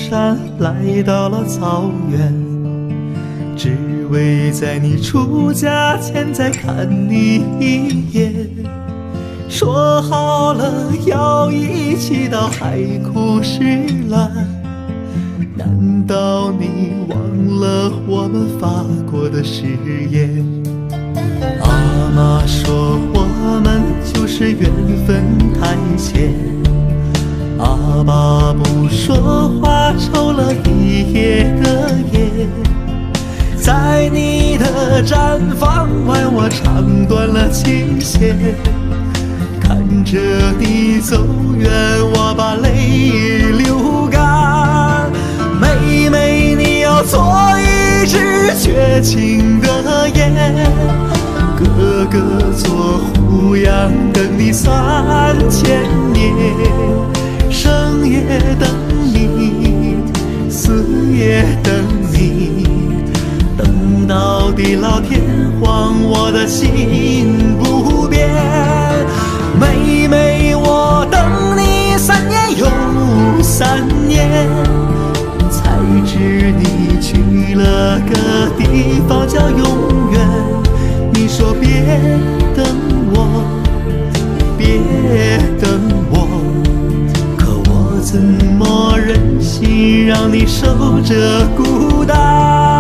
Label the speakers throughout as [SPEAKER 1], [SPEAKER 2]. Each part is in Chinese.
[SPEAKER 1] 山，来到了草原，只为在你出嫁前再看你一眼。说好了要一起到海枯石烂，难道你忘了我们发过的誓言？阿妈说我们就是缘分太浅，阿爸不说话抽了一夜的烟，在你的毡房外我唱断了琴弦，看着你走远我把泪流干。妹妹你要做一支绝情的雁，哥哥做胡杨等你3000年，生也等你，死也等你，等到地老天荒我的心不变。妹妹我等你3年又3年，才知你去了个地方叫永远。你说别等我，别等我，可我怎么忍心让你守着孤单？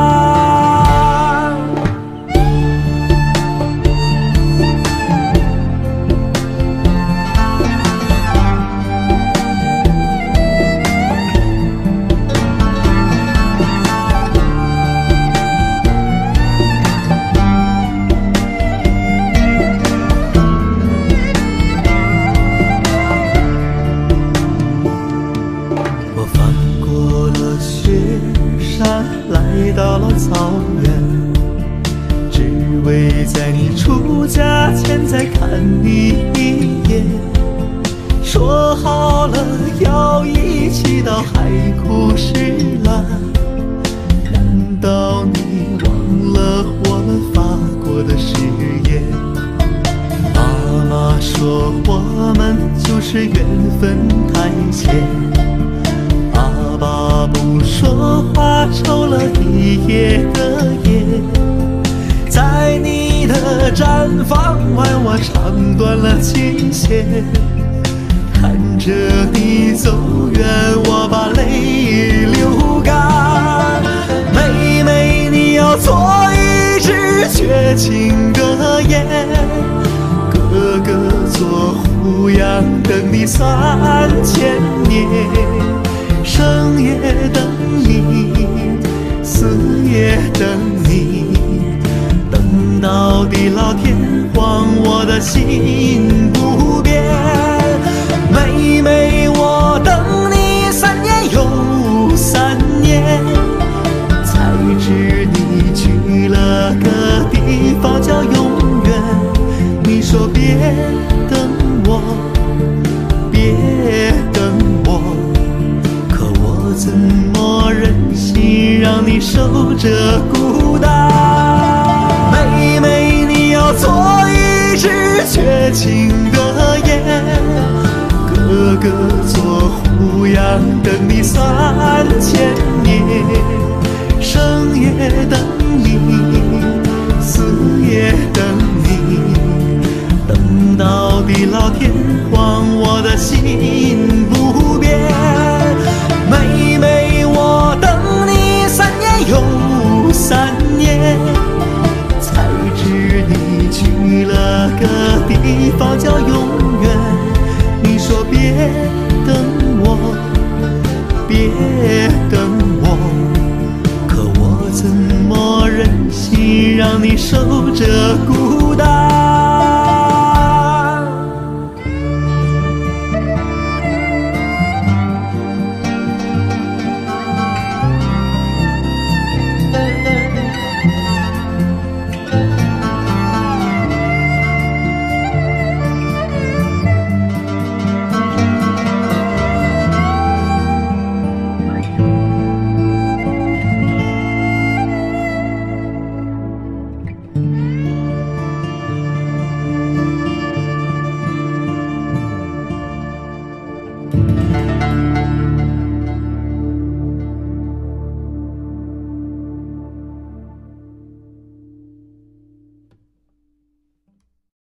[SPEAKER 1] 来到了草原，只为在你出嫁前再看你一眼。说好了要一起到海枯石烂，难道你忘了我们发过的誓言？妈妈说我们就是缘分太浅，阿爸不说话抽了一夜的烟，在你的毡房外我唱断了琴弦，看着你走远我把泪流干。妹妹你要做一支绝情的雁，哥哥做胡杨等你3000年，生也等你，死也等你，等到地老天荒我的心不变。妹妹我等你3年又3年，才知你去了个地方叫永远。你说别等我，别等我，怎么忍心让你守着孤单？妹妹你要做一支绝情的雁，哥哥做胡杨等你3000年，生也等你，死也等你，等到地老天荒我的心不变。妹妹我等你3年又3年，才知你去了个地方叫永远。你说别等我，别等我，可我怎么忍心让你守着孤单？